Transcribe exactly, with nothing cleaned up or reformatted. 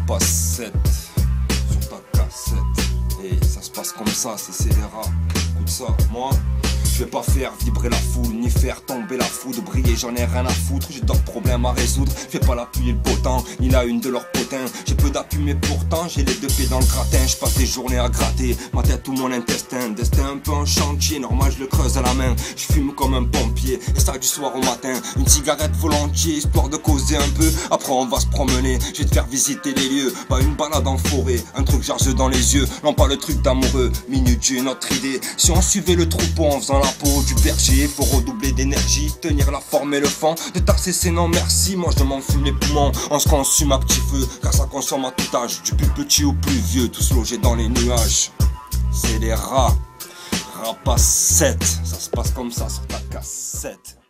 Rapace sept sur ta cassette. Et ça se passe comme ça, c'est scélérat. Écoute ça, moi je vais pas faire vibrer la foule, ni faire tomber la foudre. Briller, j'en ai rien à foutre, j'ai d'autres problèmes à résoudre. Fais pas l'appuyer le potent, ni la une de leurs potins. J'ai peu d'appui mais pourtant j'ai les deux pieds dans le gratin. Je passe des journées à gratter, ma tête ou mon intestin. Destin un peu en chantier, normal je le creuse à la main. Je fume comme un pompier, et ça du soir au matin. Une cigarette volontiers, histoire de causer un peu. Après on va se promener, je vais te faire visiter les lieux. Pas une balade en forêt, un truc chargé dans les yeux. Non pas le truc d'amoureux, minute j'ai une autre idée. Si on suivait le troupeau en faisant la peau du berger, faut redoubler d'énergie, tenir la forme et le fond. De tasser c'est non merci, moi je m'en fume les poumons. On se consume à petit feu, car ça consomme à tout âge. Du plus petit au plus vieux, tous logés dans les nuages. C'est les rats, Rapace sept, ça se passe comme ça sur ta cassette.